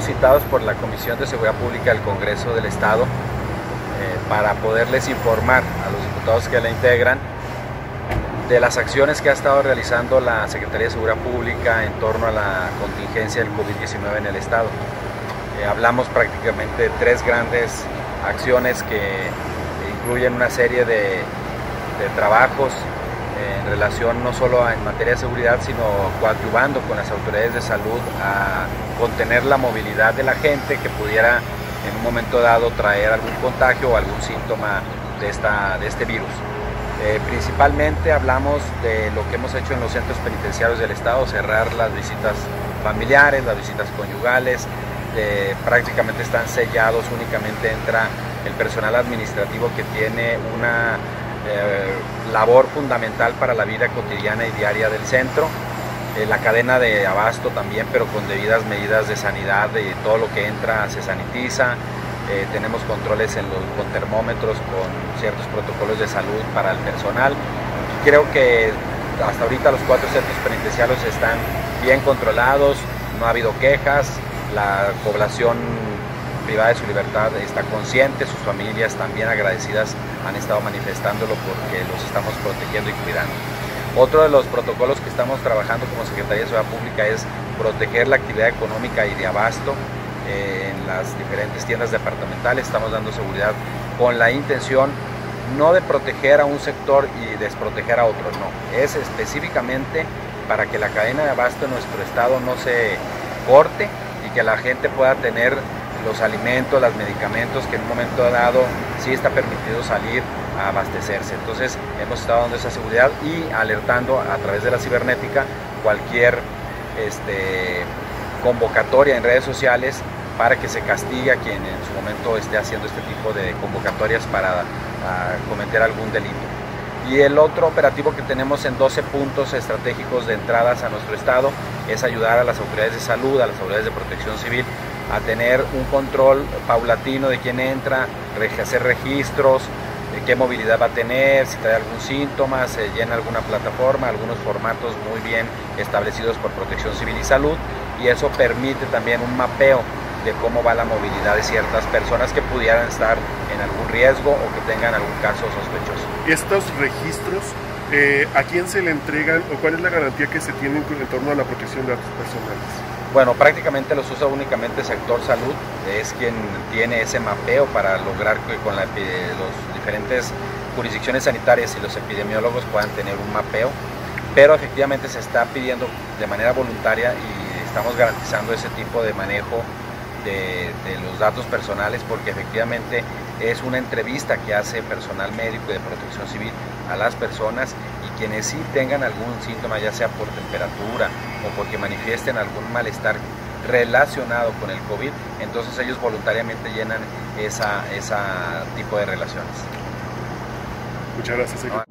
citados por la Comisión de Seguridad Pública del Congreso del Estado para poderles informar a los diputados que la integran de las acciones que ha estado realizando la Secretaría de Seguridad Pública en torno a la contingencia del COVID-19 en el Estado. Hablamos prácticamente de tres grandes acciones que incluyen una serie de trabajos en relación no solo en materia de seguridad, sino coadyuvando con las autoridades de salud a contener la movilidad de la gente que pudiera en un momento dado traer algún contagio o algún síntoma de este virus. Principalmente hablamos de lo que hemos hecho en los centros penitenciarios del Estado, cerrar las visitas familiares, las visitas conyugales, prácticamente están sellados, únicamente entra el personal administrativo que tiene una labor fundamental para la vida cotidiana y diaria del centro, la cadena de abasto también, pero con debidas medidas de sanidad, de todo lo que entra se sanitiza, tenemos controles con termómetros, con ciertos protocolos de salud para el personal. Creo que hasta ahorita los 4 centros penitenciarios están bien controlados, no ha habido quejas, la población privada de su libertad está consciente, sus familias también agradecidas han estado manifestándolo porque los estamos protegiendo y cuidando. Otro de los protocolos que estamos trabajando como Secretaría de Seguridad Pública es proteger la actividad económica y de abasto en las diferentes tiendas departamentales. Estamos dando seguridad con la intención no de proteger a un sector y desproteger a otro, no, es específicamente para que la cadena de abasto en nuestro estado no se corte y que la gente pueda tener los alimentos, los medicamentos que en un momento dado sí está permitido salir a abastecerse. Entonces hemos estado dando esa seguridad y alertando a través de la cibernética cualquier convocatoria en redes sociales para que se castigue a quien en su momento esté haciendo este tipo de convocatorias para cometer algún delito. Y el otro operativo que tenemos en 12 puntos estratégicos de entradas a nuestro estado es ayudar a las autoridades de salud, a las autoridades de protección civil a tener un control paulatino de quién entra, hacer registros, de qué movilidad va a tener, si trae algún síntoma, se llena alguna plataforma, algunos formatos muy bien establecidos por Protección Civil y Salud, y eso permite también un mapeo de cómo va la movilidad de ciertas personas que pudieran estar en algún riesgo o que tengan algún caso sospechoso. Estos registros, ¿a quién se le entregan o cuál es la garantía que se tiene en torno a la protección de datos personales? Bueno, prácticamente los usa únicamente el sector salud, es quien tiene ese mapeo para lograr que con las diferentes jurisdicciones sanitarias y los epidemiólogos puedan tener un mapeo, pero efectivamente se está pidiendo de manera voluntaria y estamos garantizando ese tipo de manejo de los datos personales porque efectivamente es una entrevista que hace personal médico y de protección civil a las personas y quienes sí tengan algún síntoma, ya sea por temperatura o porque manifiesten algún malestar relacionado con el COVID, entonces ellos voluntariamente llenan ese tipo de relaciones. Muchas gracias, secretario.